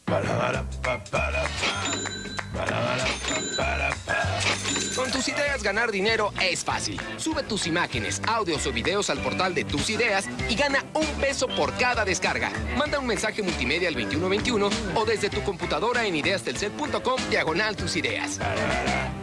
Con tus ideas ganar dinero es fácil. Sube tus imágenes, audios o videos al portal de Tus Ideas y gana $1 por cada descarga. Manda un mensaje multimedia al 2121 o desde tu computadora en ideastelcel.com/tusideas.